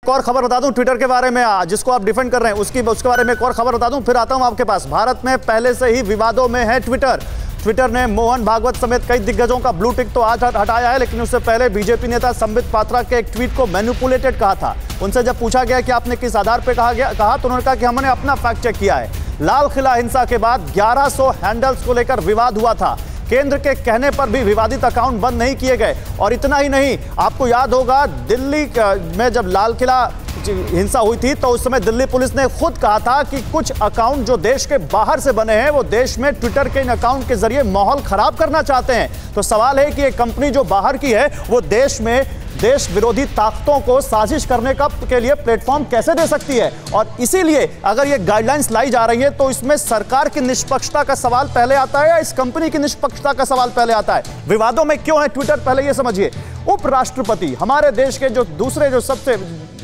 एक और खबर बता दूं ट्विटर के बारे में, जिसको आप डिफेंड कर रहे हैं उसके बारे में एक और खबर बता दूं, फिर आता हूं आपके पास। भारत में पहले से ही विवादों में है ट्विटर। ट्विटर ने मोहन भागवत समेत कई दिग्गजों का ब्लू टिक तो आज हटाया है, लेकिन उससे पहले बीजेपी नेता संबित पात्रा के एक ट्वीट को मैनिपुलेटेड कहा था। उनसे जब पूछा गया कि आपने किस आधार पर कहा तो उन्होंने कहा कि हमने अपना फैक्ट चेक किया है। लाल किला हिंसा के बाद 1100 हैंडल्स को लेकर विवाद हुआ था। केंद्र के कहने पर भी विवादित अकाउंट बंद नहीं किए गए। और इतना ही नहीं, आपको याद होगा दिल्ली में जब लाल किला हिंसा हुई थी तो उस समय दिल्ली पुलिस ने खुद कहा था कि कुछ अकाउंट जो देश के बाहर से बने हैं वो देश में ट्विटर के इन अकाउंट के जरिए माहौल खराब करना चाहते हैं। तो सवाल है कि एक कंपनी जो बाहर की है वो देश में देश विरोधी ताकतों को साजिश करने के लिए प्लेटफॉर्म कैसे दे सकती है। और इसीलिए अगर ये गाइडलाइंस लाई जा रही है तो इसमें सरकार की निष्पक्षता का सवाल पहले आता है या इस कंपनी की निष्पक्षता का सवाल पहले आता है? विवादों में क्यों है ट्विटर, पहले ये समझिए। उपराष्ट्रपति, हमारे देश के जो दूसरे जो सबसे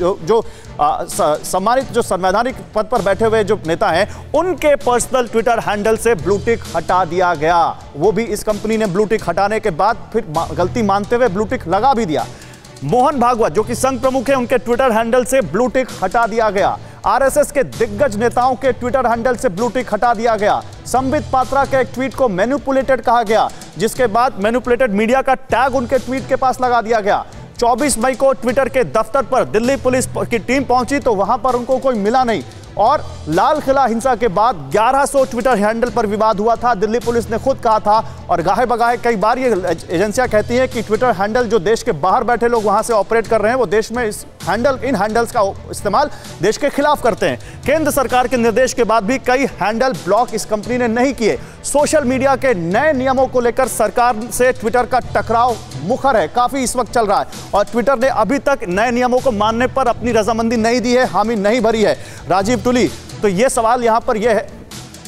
सम्मानित जो संवैधानिक पद पर बैठे हुए जो नेता हैं, उनके पर्सनल ट्विटर हैंडल से ब्लू टिक हटा दिया गया। वो भी इस कंपनी ने ब्लू टिक हटाने के बाद फिर गलती मानते हुए ब्लू टिक लगा भी दिया। मोहन भागवत जो कि संघ प्रमुख है, उनके ट्विटर हैंडल से ब्लू टिक हटा दिया गया। आरएसएस के दिग्गज नेताओं के ट्विटर हैंडल से ब्लू टिक हटा दिया गया। संबित पात्रा के एक ट्वीट को मैनिपुलेटेड कहा गया, जिसके बाद मैनिपुलेटेड मीडिया का टैग उनके ट्वीट के पास लगा दिया गया। 24 मई को ट्विटर के दफ्तर पर दिल्ली पुलिस की टीम पहुंची तो वहां पर उनको कोई मिला नहीं। और लाल किला हिंसा के बाद 1100 ट्विटर हैंडल पर विवाद हुआ था। दिल्ली पुलिस ने खुद कहा था और गाहे बगाहे कई बार ये एजेंसियां कहती हैं कि ट्विटर हैंडल जो देश के बाहर बैठे लोग वहां से ऑपरेट कर रहे हैं वो देश में इन हैंडल्स का इस्तेमाल देश के खिलाफ करते हैं। केंद्र सरकार के निर्देश के बाद भी कई हैंडल ब्लॉक इस कंपनी ने नहीं किए। सोशल मीडिया के नए नियमों को लेकर सरकार से ट्विटर का टकराव मुखर है, काफी इस वक्त चल रहा है। और ट्विटर ने अभी तक नए नियमों को मानने पर अपनी रजामंदी नहीं दी है, हामी नहीं भरी है। राजीव तुली, तो ये सवाल यहां पर यह है,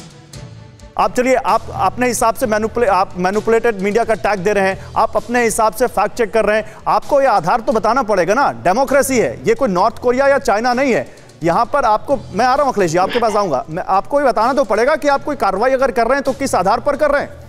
आप चलिए आप अपने हिसाब से मैनिपुलेटेड मीडिया का टैग दे रहे हैं, आप अपने हिसाब से फैक्ट चेक कर रहे हैं, आपको ये आधार तो बताना पड़ेगा ना। डेमोक्रेसी है, ये कोई नॉर्थ कोरिया या चाइना नहीं है। यहां पर आपको, मैं आ रहा हूं अखिलेश जी, आपके पास आऊंगा, मैं आपको ये बताना तो पड़ेगा कि आप कोई कार्रवाई अगर कर रहे हैं तो किस आधार पर कर रहे हैं।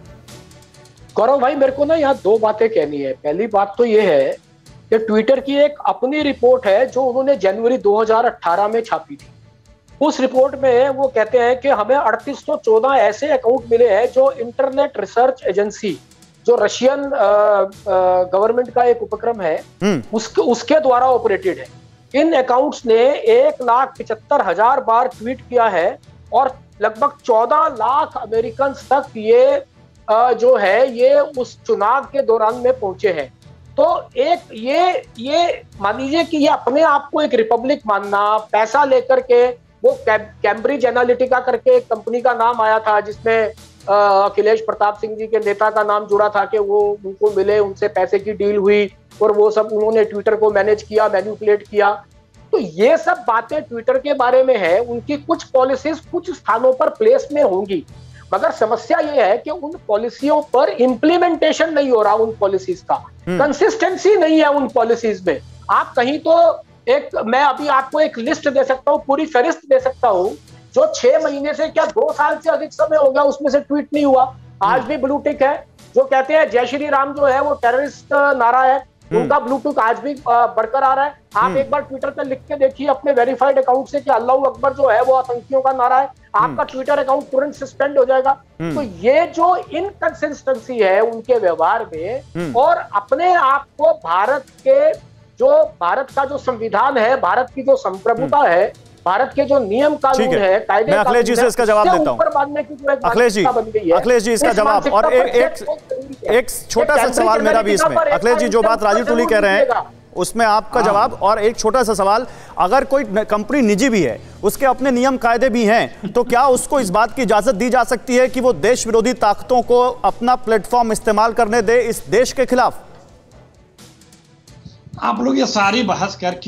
गौरव भाई, मेरे को ना यहाँ दो बातें कहनी है। पहली बात तो ये है कि ट्विटर की एक अपनी रिपोर्ट है जो उन्होंने जनवरी 2018 में छापी थी। उस रिपोर्ट में वो कहते हैं कि हमें 3814 ऐसे अकाउंट मिले हैं जो इंटरनेट रिसर्च एजेंसी, जो रशियन गवर्नमेंट का एक उपक्रम है, उसके द्वारा ऑपरेटेड है। इन अकाउंट्स ने 1,75,000 बार ट्वीट किया है और लगभग 14 लाख अमेरिकन तक ये जो है ये उस चुनाव के दौरान में पहुंचे हैं। तो एक ये मान लीजिए कि ये अपने आप को एक रिपब्लिक मानना, पैसा लेकर के वो कैम्ब्रिज एनालिटिका करके एक कंपनी का नाम आया था जिसमें अखिलेश प्रताप सिंह जी के नेता का नाम जुड़ा था कि वो उनको मिले, उनसे पैसे की डील हुई और वो सब उन्होंने ट्विटर को मैनेज किया, मैनिपुलेट किया। तो ये सब बातें ट्विटर के बारे में है। उनकी कुछ पॉलिसीज कुछ स्थानों पर प्लेस में होंगी, मगर समस्या ये है कि उन पॉलिसियों पर इंप्लीमेंटेशन नहीं हो रहा। उन पॉलिसीज का कंसिस्टेंसी नहीं है उन पॉलिसीज में। आप कहीं तो मैं अभी आपको एक लिस्ट दे सकता हूँ, पूरी फहरिस्त दे सकता हूँ, जो 6 महीने से क्या 2 साल से अधिक समय हो गया उसमें से ट्वीट नहीं हुआ, आज भी ब्लू टिक है। जो कहते हैं जय श्री राम जो है वो टेररिस्ट नारा है, उनका ब्लू टिक आज भी बरकरार है। आप एक बार ट्विटर पे लिख के देखिए अपने वेरीफाइड अकाउंट से कि अल्लाहू अकबर जो है वो आतंकियों का नारा है, आपका ट्विटर अकाउंट तुरंत सस्पेंड हो जाएगा। तो ये जो इनकंसिस्टेंसी है उनके व्यवहार में और अपने आप को भारत का जो संविधान है, भारत की जो संप्रभुता है, भारत के जो नियम कानून है, कायदे, मैं अखिलेश जी से इसका जवाब देता हूं। अखिलेश जी इसका जवाब, और एक छोटा सा सवाल मेरा भी इसमें। अखिलेश जी जो बात राजीव तुली कह रहे हैं उसमें आपका जवाब, और एक छोटा सा सवाल, अगर कोई कंपनी निजी भी है, उसके अपने नियम कायदे भी हैं, तो क्या उसको इस बात की इजाजत दी जा सकती है कि वो देश विरोधी ताकतों को अपना प्लेटफॉर्म इस्तेमाल करने दे इस देश के खिलाफ? आप लोग ये सारी बहस करके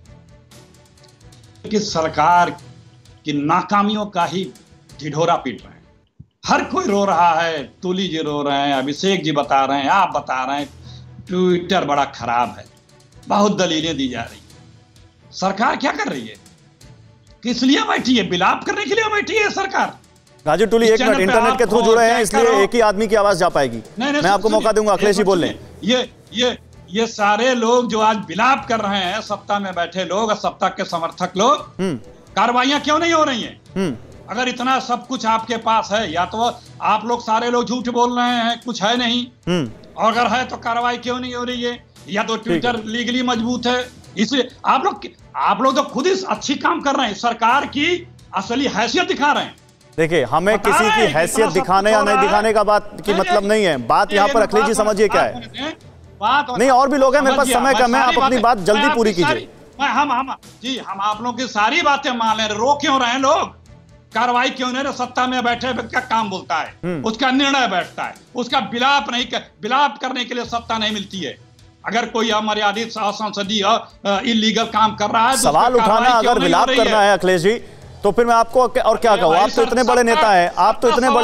कि सरकार की नाकामियों का ही ढिढोरा पीट रहे हैं। हर कोई रो रहा है, तुली जी रो रहे हैं, अभिषेक जी बता रहे हैं, आप बता रहे हैं ट्विटर बड़ा खराब है, बहुत दलीलें दी जा रही है। सरकार क्या कर रही है, किस लिए बैठी है? बिलाप करने के लिए बैठी है सरकार। राजीव टूली, एक मिनट, इंटरनेट के थ्रू जुड़े हैं इसलिए एक ही आदमी की आवाज जा पाएगी। मैं आपको मौका दूंगा, अखिलेश जी बोल लें। ये सारे लोग जो आज विलाप कर रहे हैं, सत्ता में बैठे लोग और सत्ता के समर्थक लोग, कार्रवाइयां क्यों नहीं हो रही हैं? अगर इतना सब कुछ आपके पास है, या तो आप लोग सारे लोग झूठ बोल रहे हैं, कुछ है नहीं, और अगर है तो कार्रवाई क्यों नहीं हो रही है? या तो ट्विटर लीगली मजबूत है, इसलिए आप लोग तो खुद ही अच्छी काम कर रहे हैं, सरकार की असली हैसियत दिखा रहे हैं। देखिए, हमें किसी की हैसियत दिखाने या नहीं दिखाने का बात की मतलब नहीं है। बात यहाँ पर अखिलेश जी समझिए क्या है, नहीं और भी लोग हैं, मेरे पास समय कम है, आप अपनी बात जल्दी पूरी कीजिए। हम आप लोगों की सारी बातें मान ले, रो क्यों रहे हैं लोग? कार्रवाई क्यों नहीं? सत्ता में बैठे क्या काम बोलता है, उसका निर्णय बैठता है, उसका विलाप करने के लिए सत्ता नहीं मिलती है। अगर कोई अमर्यादित संसदीय इलीगल काम कर रहा है, सवाल उठाना अगर विलाप करना है अखिलेश जी, तो फिर मैं आपको और क्या कहूँ, आप तो इतने बड़े नेता हैं, आप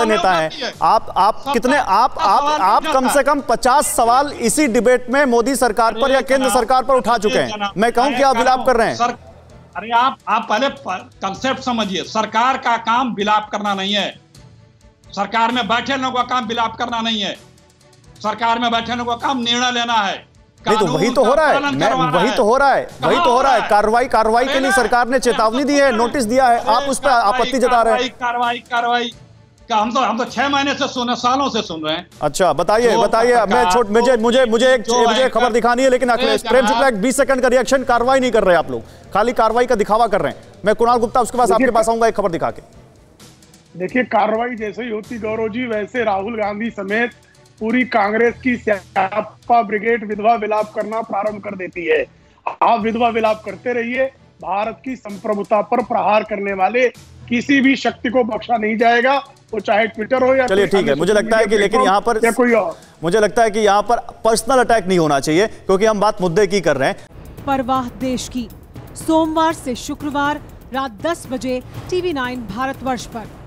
कम से कम 50 सवाल इसी डिबेट में मोदी सरकार पर या केंद्र सरकार पर उठा चुके हैं। मैं कहूँ कि आप विलाप कर रहे हैं। अरे आप पहले कंसेप्ट समझिए, सरकार का काम विलाप करना नहीं है, सरकार में बैठे लोगों का काम विलाप करना नहीं है, सरकार में बैठे लोगों का काम निर्णय लेना है। नहीं तो वही तो हो रहा है, कार्रवाई के लिए सरकार ने चेतावनी दी है, नोटिस दिया है, आप उस पर आपत्ति जता रहे हैं। कार्रवाई का हम तो 6 महीने से सालों से सुन रहे हैं। अच्छा बताइए, मुझे एक खबर दिखानी है, लेकिन अखिलेश प्रेम शुक्ला 20 सेकंड का रिएक्शन। कार्रवाई नहीं कर रहे आप लोग, खाली कार्रवाई का दिखावा कर रहे हैं। मैं कुणाल गुप्ता उसके पास आपके पास आऊंगा एक खबर दिखा के। देखिए, कार्रवाई जैसे ही होती गौरव जी, वैसे राहुल गांधी समेत पूरी कांग्रेस की स्यापा ब्रिगेड विधवा विलाप करना प्रारंभ कर देती है। आप विधवा विलाप करते रहिए, भारत की संप्रभुता पर प्रहार करने वाले किसी भी शक्ति को बख्शा नहीं जाएगा, वो चाहे ट्विटर हो या। चलिए ठीक है, मुझे लगता है कि लेकिन यहाँ पर कोई और, मुझे लगता है कि यहाँ पर पर्सनल अटैक नहीं होना चाहिए, क्योंकि हम बात मुद्दे की कर रहे हैं। परवाह देश की, सोमवार से शुक्रवार रात 10 बजे TV9 भारतवर्ष पर।